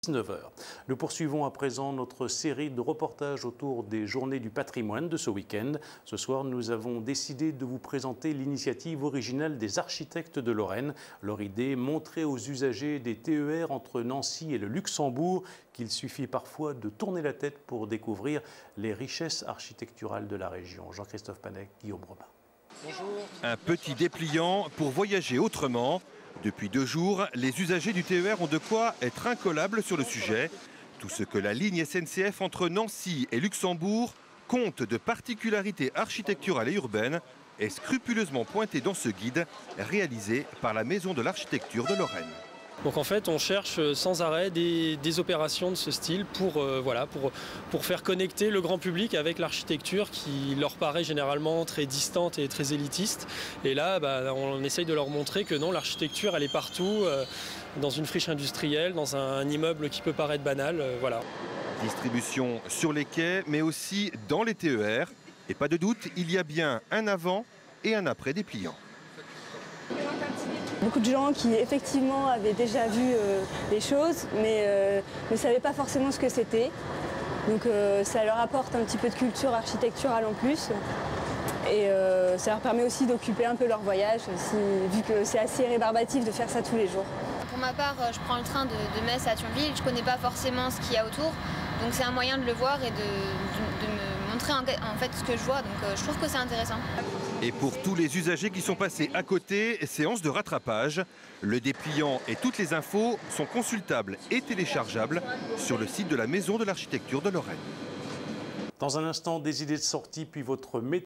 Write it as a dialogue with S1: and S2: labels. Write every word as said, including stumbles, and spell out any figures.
S1: dix-neuf heures. Nous poursuivons à présent notre série de reportages autour des Journées du patrimoine de ce week-end. Ce soir, nous avons décidé de vous présenter l'initiative originale des architectes de Lorraine. Leur idée, montrer aux usagers des T E R entre Nancy et le Luxembourg qu'il suffit parfois de tourner la tête pour découvrir les richesses architecturales de la région. Jean-Christophe Panek, Guillaume Robin.
S2: Bonjour. Un petit dépliant pour voyager autrement. Depuis deux jours, les usagers du T E R ont de quoi être incollables sur le sujet. Tout ce que la ligne S N C F entre Nancy et Luxembourg compte de particularités architecturales et urbaines est scrupuleusement pointé dans ce guide réalisé par la Maison de l'Architecture de Lorraine.
S3: Donc en fait, on cherche sans arrêt des, des opérations de ce style pour, euh, voilà, pour, pour faire connecter le grand public avec l'architecture qui leur paraît généralement très distante et très élitiste. Et là, bah, on essaye de leur montrer que non, l'architecture, elle est partout, euh, dans une friche industrielle, dans un, un immeuble qui peut paraître banal. Euh, voilà.
S2: Distribution sur les quais, mais aussi dans les T E R. Et pas de doute, il y a bien un avant et un après dépliant.
S4: Beaucoup de gens qui effectivement avaient déjà vu euh, les choses, mais euh, ne savaient pas forcément ce que c'était. Donc euh, ça leur apporte un petit peu de culture architecturale en plus. Et euh, ça leur permet aussi d'occuper un peu leur voyage, si, vu que c'est assez rébarbatif de faire ça tous les jours.
S5: Pour ma part, je prends le train de, de Metz à Thionville. Je ne connais pas forcément ce qu'il y a autour. Donc c'est un moyen de le voir et de, de, de me montrer en, en fait ce que je vois. Donc euh, je trouve que c'est intéressant.
S2: Et pour tous les usagers qui sont passés à côté, séance de rattrapage. Le dépliant et toutes les infos sont consultables et téléchargeables sur le site de la Maison de l'Architecture de Lorraine.
S1: Dans un instant, des idées de sortie, puis votre météo.